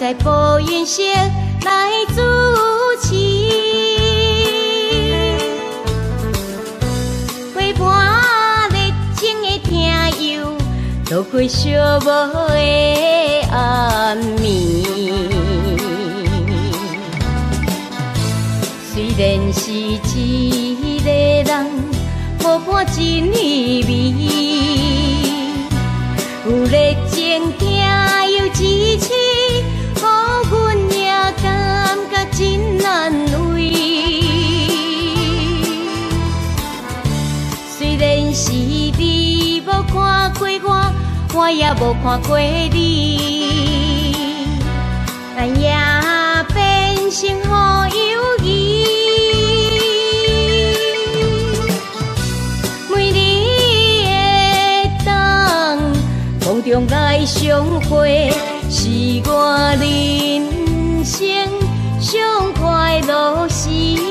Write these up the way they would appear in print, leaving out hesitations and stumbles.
在播音室来主持，陪伴热情的听友，度过寂寞的暗暝。虽然是一个人，无伴真意味，有热情听友支持，予阮也感觉真安慰。虽然是你无看过我也无看过你，咱也变成好友谊。每日的灯梦中来相会，是我人生上快乐时。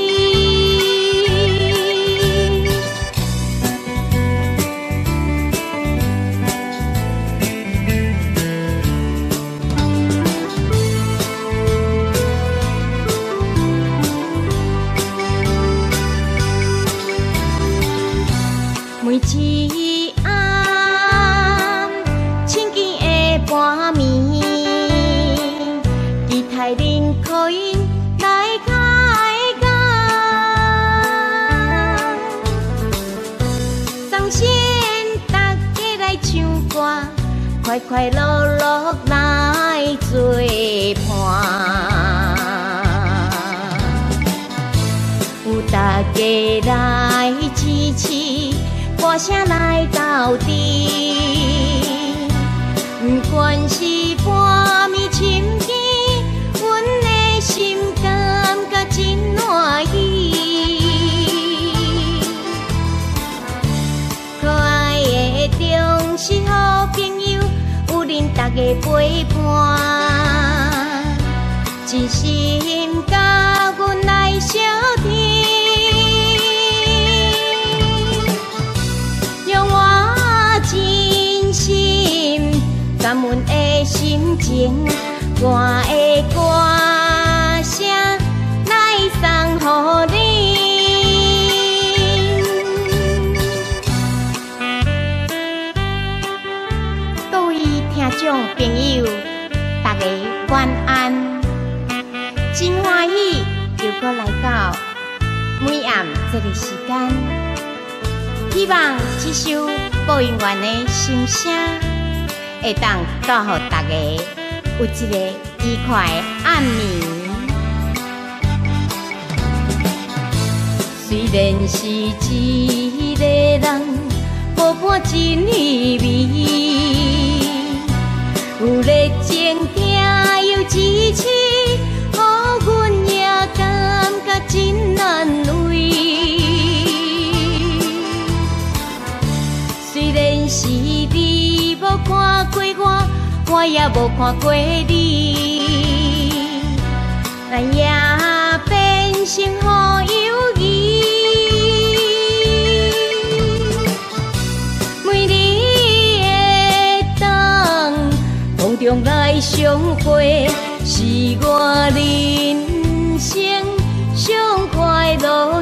每一暗清静的半暝，期待恁可以来开讲，送先大家来唱歌，快快乐乐来作伴，有大家来支持。歌声来到底，不管是半暝深更，阮的心感觉真欢喜。可爱的中是好朋友，有恁大家陪伴，真心甲阮来相听。感恩的心情，我的歌声来送予你。各位听众朋友，大家晚安！真欢喜又搁来到每暗这个时间，希望这首播音员的心声。会当祝福大家有一个愉快的暗暝。虽然是一个人，无伴真意味，有热情听友支持，予阮也感觉真安慰。虽然是你无看过我也无看过你，咱也变成好友谊。每日的灯梦中来相会，是我人生上快乐